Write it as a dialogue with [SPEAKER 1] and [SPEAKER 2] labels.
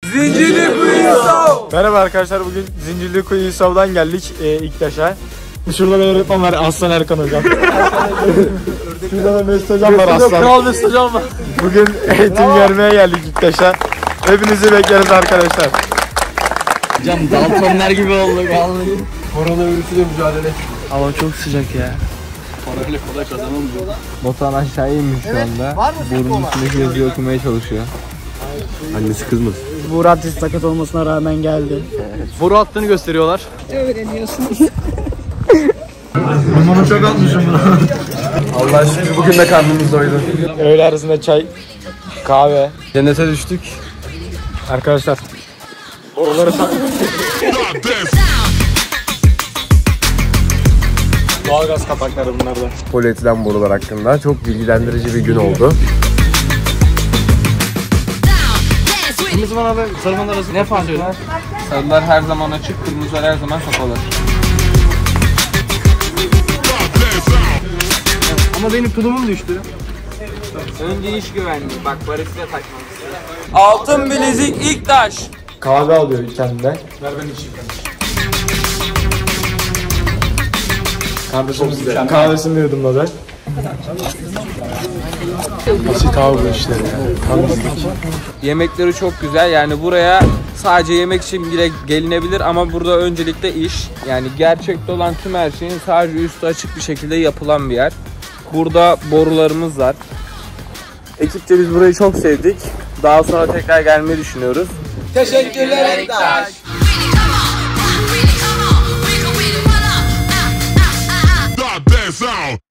[SPEAKER 1] Zincirlikuyu İSAV.
[SPEAKER 2] Merhaba arkadaşlar, bugün Zincirlikuyu İSAV'dan geldik ilk taşa. Şurada bir öğretmen var, Aslan Erkan hocam. Şurada da Mesut hocam var, Aslan.
[SPEAKER 1] Kral Mesut hocam var.
[SPEAKER 2] Bugün eğitim vermeye geldik ilk taşa. Hepinizi bekleriz arkadaşlar.
[SPEAKER 1] Hocam Daltonlar gibi olduk vallahi.
[SPEAKER 2] Koronavirüsüyle mücadele.
[SPEAKER 1] Hava çok sıcak ya.
[SPEAKER 3] Parayla kolay kazanılmıyor.
[SPEAKER 4] Batuhan aşağıya inmiş şu anda. Burnun üstündeki yazıyı okumaya çalışıyor.
[SPEAKER 3] Annesi kızmaz.
[SPEAKER 5] Burak sakat olmasına rağmen geldi.
[SPEAKER 1] Boru attığını gösteriyorlar.
[SPEAKER 2] Bunu çok atmışım bunu.
[SPEAKER 3] Allah şükür bugün de karnımız doydu.
[SPEAKER 2] Öğle arasında çay, kahve.
[SPEAKER 3] Cennete düştük.
[SPEAKER 2] Arkadaşlar, boruları doğalgaz kapakları bunlar da.
[SPEAKER 3] Polietilen borular hakkında çok bilgilendirici bir gün oldu.
[SPEAKER 1] Kırmızı bana ve sarımanlar arasında ne fark var?
[SPEAKER 4] Sarılar her zaman açık, kırmızılar her zaman kapalı.
[SPEAKER 1] Ama benim tulumum düştü.
[SPEAKER 4] Önce iş güvenliği. Bak barışla takmamız.
[SPEAKER 1] Altın bilezik ilk taş.
[SPEAKER 2] Kahve alıyor kendine. Ver ben içeyim. Kardeşimiz kahvesini de yudumladı. Basit abi bu işler ya.
[SPEAKER 4] Yemekleri çok güzel. Yani buraya sadece yemek için bile gelinebilir ama burada öncelikle iş. Yani gerçekte olan tüm her şeyin sadece üstü açık bir şekilde yapılan bir yer. Burada borularımız var. Ekipçe biz burayı çok sevdik. Daha sonra tekrar gelmeyi düşünüyoruz.
[SPEAKER 1] Teşekkürler Ektaş.
[SPEAKER 6] Dance out.